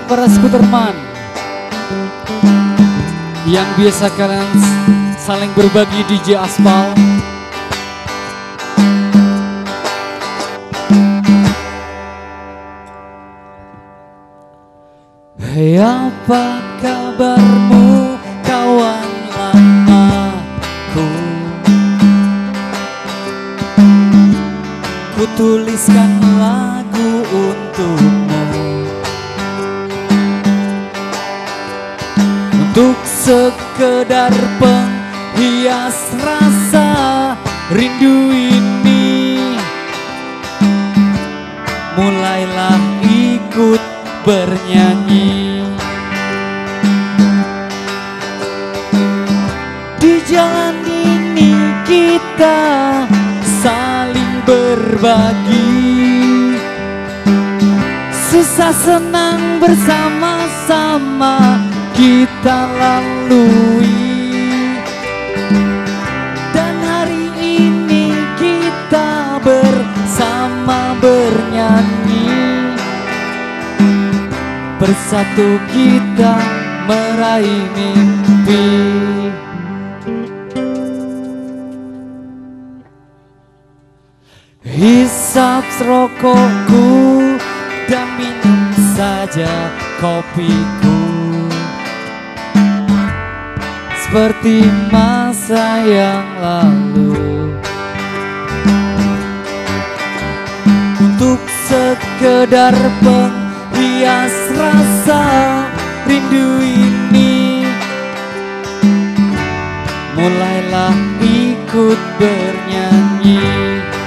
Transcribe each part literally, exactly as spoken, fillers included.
para skuterman yang biasa kalian saling berbagi D J Aspal. Hei, apa kabarmu kawan lamaku? Ku tuliskan lagu untukmu, untuk sekedar penghias rasa rindu ini. Mulailah ikut bernyanyi di jalan ini, kita saling berbagi, susah senang bersama-sama kita lalui. Dan hari ini kita bersama bernyanyi, bersatu kita meraih mimpi. Hisap rokokku dan minum saja kopiku, seperti masa yang lalu. Untuk sekedar penghias rasa rindu ini, mulailah ikut bernyanyi.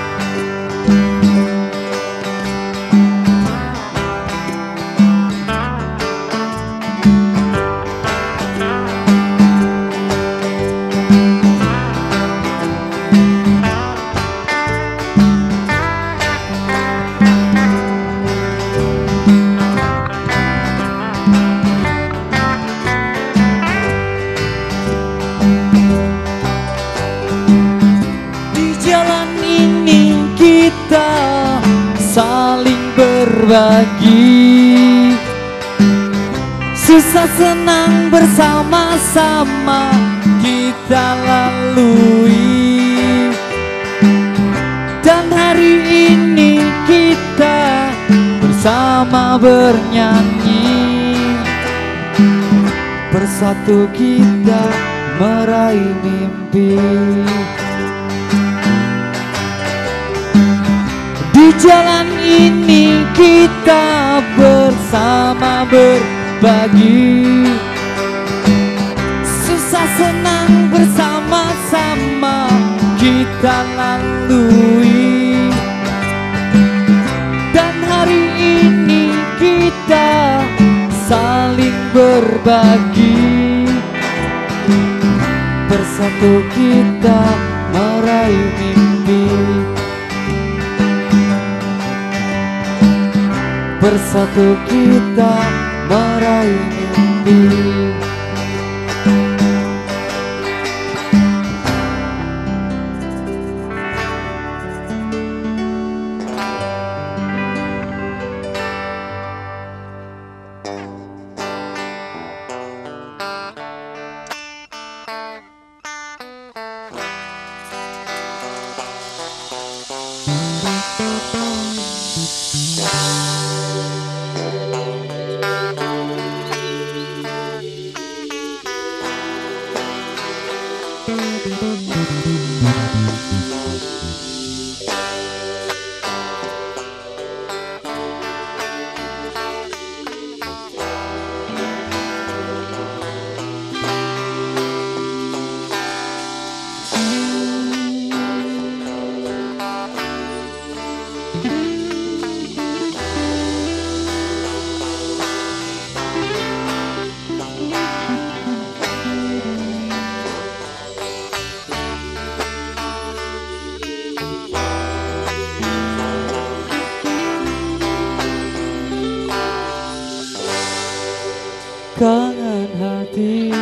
Saling berbagi, susah senang bersama-sama kita lalui. Dan hari ini kita bersama bernyanyi, bersatu kita meraih mimpi. Di jalan ini kita bersama berbagi, susah senang bersama-sama kita lalui. Dan hari ini kita saling berbagi, bersatu kita meraih mimpi. Bersatu kita meraih mimpi. Kangen hati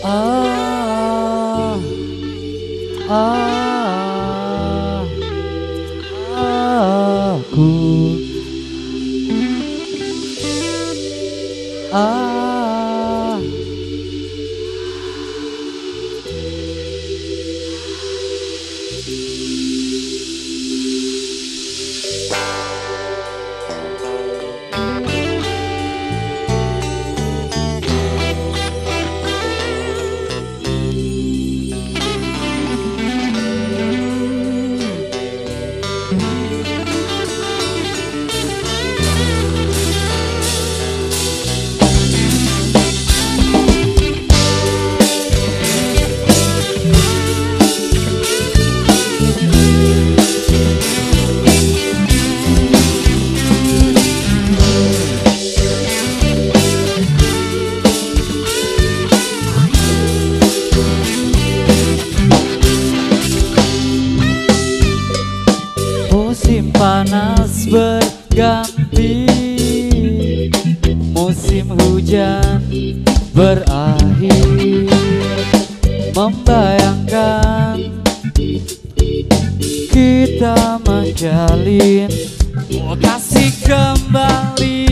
Ah, ah, aku ah. Musim panas berganti, musim hujan berakhir, membayangkan kita menjalin kasih kembali.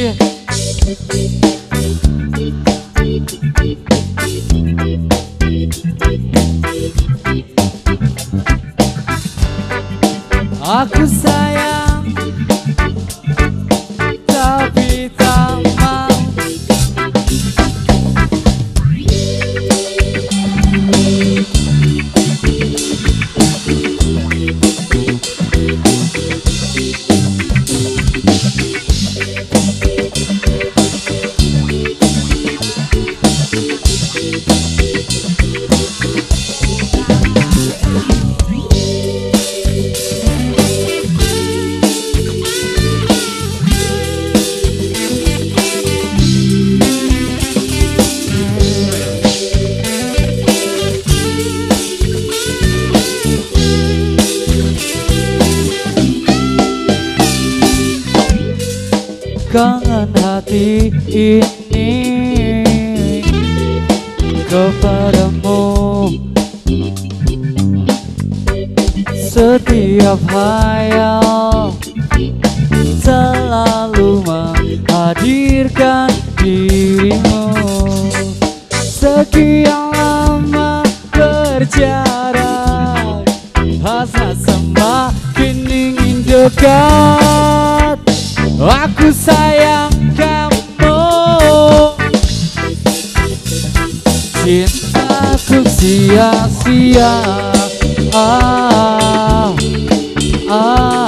Aku sayang, tapi tak mau. Kangen hati ini kepadamu, setiap hayal selalu menghadirkan dirimu. Sekian lama berjarak, hasrat semakin ingin dekat. Aku sayang kamu, cintaku sia-sia. Ah, ah.